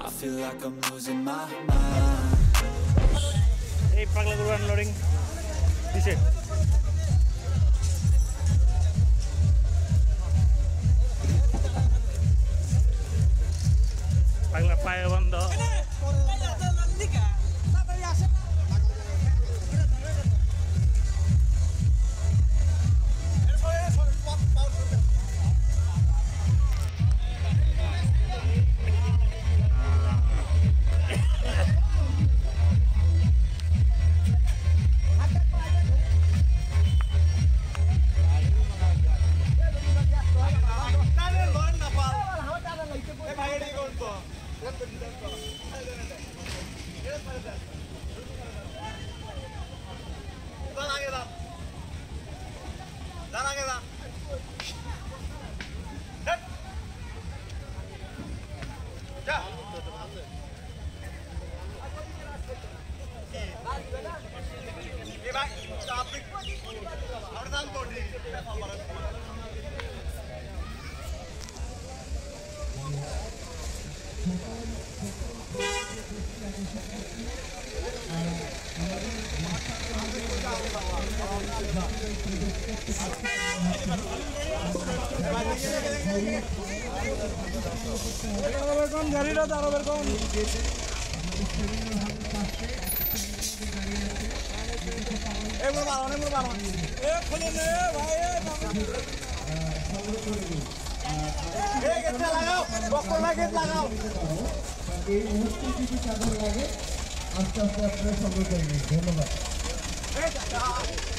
I feel like I'm losing my mind. এই পাগলা গরু আনলোডিং দিছে পাগলা পায়ে বন্ধ গাড়িটা দাঁড়াবে কোন এবার বাড়ান এবার বাড়ান এ খুলে নে ভাই এ গেট লাগাও বকর না গেট লাগাও এই মুহূর্তে কিছু চাদর লাগে আস্তে আস্তে আপনারা সবাই করবেন ধন্যবাদ